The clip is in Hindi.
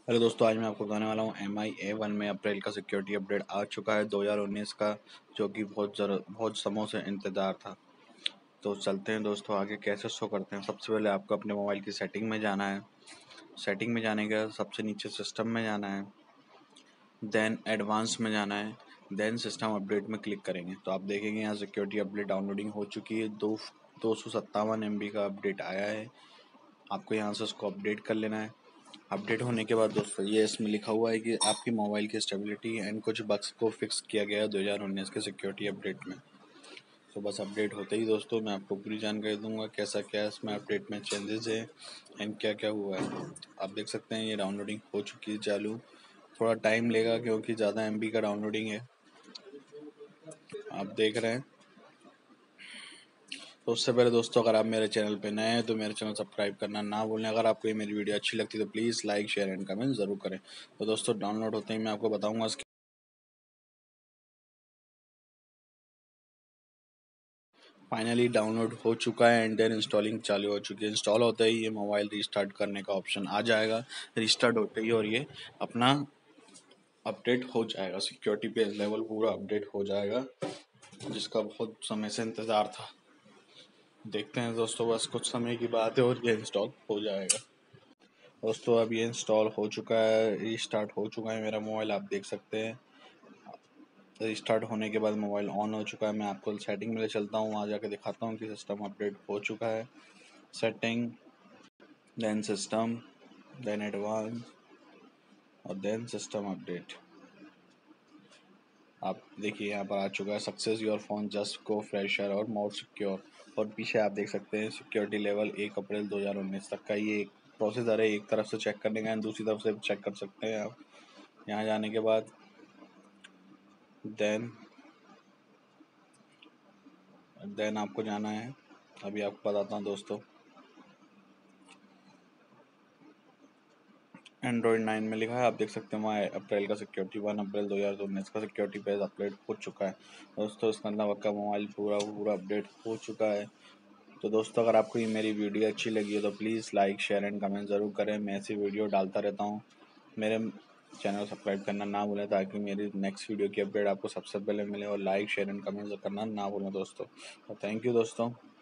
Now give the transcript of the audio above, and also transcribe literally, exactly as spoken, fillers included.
हेलो दोस्तों, आज मैं आपको बताने वाला हूँ एम आई ए वन में अप्रैल का सिक्योरिटी अपडेट आ चुका है दो हज़ार उन्नीस का, जो कि बहुत जरूर बहुत समय से इंतज़ार था। तो चलते हैं दोस्तों आगे कैसे शो करते हैं। सबसे पहले आपको अपने मोबाइल की सेटिंग में जाना है। सेटिंग में जाने के बाद सबसे नीचे सिस्टम में जाना है, देन एडवांस में जाना है, देन सिस्टम अपडेट में क्लिक करेंगे तो आप देखेंगे यहाँ सिक्योरिटी अपडेट डाउनलोडिंग हो चुकी है। दो दो सौ सत्तावन एम बी का अपडेट आया है। आपको यहाँ से उसको अपडेट कर लेना है। अपडेट होने के बाद दोस्तों ये इसमें लिखा हुआ है कि आपकी मोबाइल की स्टेबिलिटी एंड कुछ बग्स को फिक्स किया गया है दो हज़ार उन्नीस के सिक्योरिटी अपडेट में। तो बस अपडेट होते ही दोस्तों मैं आपको पूरी जानकारी दूंगा कैसा क्या इसमें अपडेट में चेंजेस है एंड क्या क्या हुआ है। आप देख सकते हैं ये डाउनलोडिंग हो चुकी है चालू। थोड़ा टाइम लेगा क्योंकि ज़्यादा एम बी का डाउनलोडिंग है, आप देख रहे हैं। तो उससे पहले दोस्तों अगर आप मेरे चैनल पे नए हैं तो मेरे चैनल सब्सक्राइब करना ना भूलें। अगर आपको ये मेरी वीडियो अच्छी लगती है तो please like share and comment ज़रूर करें। तो दोस्तों डाउनलोड होते ही मैं आपको बताऊंगा इसके फाइनली डाउनलोड हो चुका है एंड देन इंस्टॉलिंग चालू हो चुकी है। इंस्टॉल होते ही ये मोबाइल रीस्टार्ट करने का ऑप्शन आ जाएगा। रीस्टार्ट होते ही और ये अपना अपडेट हो जाएगा, सिक्योरिटी पे लेवल पूरा अपडेट हो जाएगा, जिसका बहुत समय से इंतज़ार था। देखते हैं दोस्तों, बस कुछ समय की बात है और ये इंस्टॉल हो जाएगा। दोस्तों अब ये इंस्टॉल हो चुका है, रीस्टार्ट हो चुका है मेरा मोबाइल, आप देख सकते हैं। रिस्टार्ट होने के बाद मोबाइल ऑन हो चुका है। मैं आपको सेटिंग में ले चलता हूँ, वहाँ जाके दिखाता हूँ कि सिस्टम अपडेट हो चुका है। Setting, then system, then advance और देन सिस्टम अपडेट। आप देखिए यहाँ पर आ चुका है success your phone just go fresher और मोर सिक्योर। और पीछे आप देख सकते हैं सिक्योरिटी लेवल एक अप्रैल दो हज़ार उन्नीस तक का ये एक प्रोसेसर है। एक तरफ से चेक करने का है, दूसरी तरफ से चेक कर सकते हैं आप। यहाँ जाने के बाद देन देन आपको जाना है, अभी आपको बताता हूँ दोस्तों। एंड्रॉइड नाइन में लिखा है, आप देख सकते हैं वहाँ अप्रैल का सिक्योरिटी वन अप्रैल दो हज़ार उन्नीस का सिक्योरिटी पेज अपडेट हो चुका है। दोस्तों इसका मतलब आपका मोबाइल पूरा पूरा अपडेट हो चुका है। तो दोस्तों अगर आपको ये मेरी वीडियो अच्छी लगी है तो please like share and comment ज़रूर करें। मैं ऐसी वीडियो डालता रहता हूँ। मेरे चैनल सब्सक्राइब करना ना भूलें ताकि मेरी नेक्स्ट वीडियो की अपडेट आपको सबसे पहले मिले, और लाइक शेयर एंड कमेंट करना ना भूलें दोस्तों। थैंक यू दोस्तों।